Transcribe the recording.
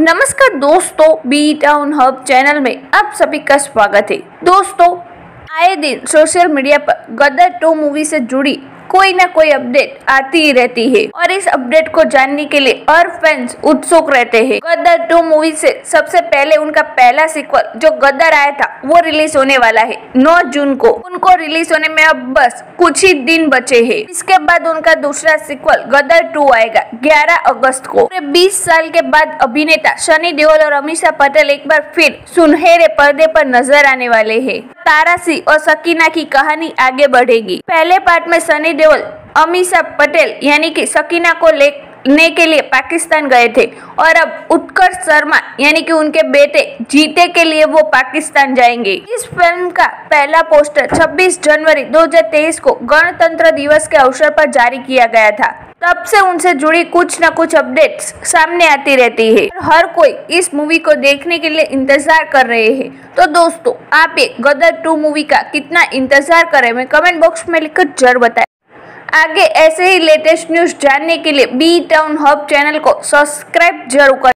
नमस्कार दोस्तों, B town hub channel में आप सभी का स्वागत है। दोस्तों, आए दिन सोशल मीडिया पर गदर 2 मूवी से जुड़ी कोई ना कोई अपडेट आती ही रहती है और इस अपडेट को जानने के लिए हर फैंस उत्सुक रहते हैं। गदर 2 मूवी से सबसे पहले उनका पहला सीक्वल जो गदर आया था वो रिलीज होने वाला है 9 जून को। उनको रिलीज होने में अब बस कुछ ही दिन बचे हैं। इसके बाद उनका दूसरा सीक्वल गदर 2 आएगा 11 अगस्त को। 20 साल के बाद अभिनेता सनी देओल और अमीषा पटेल एक बार फिर सुनहरे पर्दे पर नजर आने वाले हैं। तारासी और सकीना की कहानी आगे बढ़ेगी। पहले पार्ट में सनी देओल अमीषा पटेल यानी कि सकीना को लेने के लिए पाकिस्तान गए थे और अब उत्कर्ष शर्मा यानी कि उनके बेटे जीते के लिए वो पाकिस्तान जाएंगे। इस फिल्म का पहला पोस्टर 26 जनवरी 2023 को गणतंत्र दिवस के अवसर पर जारी किया गया था। तब से उनसे जुड़ी कुछ न कुछ अपडेट्स सामने आती रहती है। हर कोई इस मूवी को देखने के लिए इंतजार कर रहे हैं। तो दोस्तों, आप एक गदर 2 मूवी का कितना इंतजार कर रहे हैं कमेंट बॉक्स में लिखकर जरूर बताएं। आगे ऐसे ही लेटेस्ट न्यूज जानने के लिए बी टाउन हब चैनल को सब्सक्राइब जरूर करें।